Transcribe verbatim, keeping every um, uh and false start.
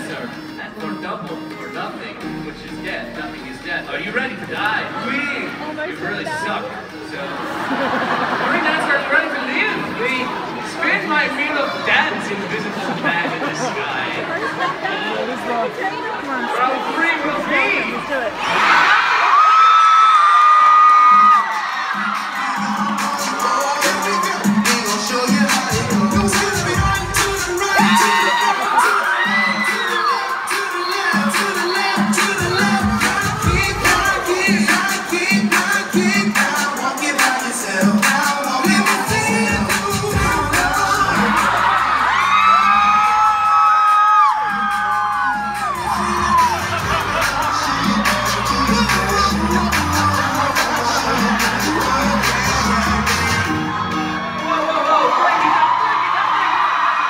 sir. And for double or nothing, which is death, nothing is death. Are you ready to die? We, you really suck. So, three nights are you ready to live? We spin my wheel of dance invisible man in the sky. Come on, How free will be. let's do it.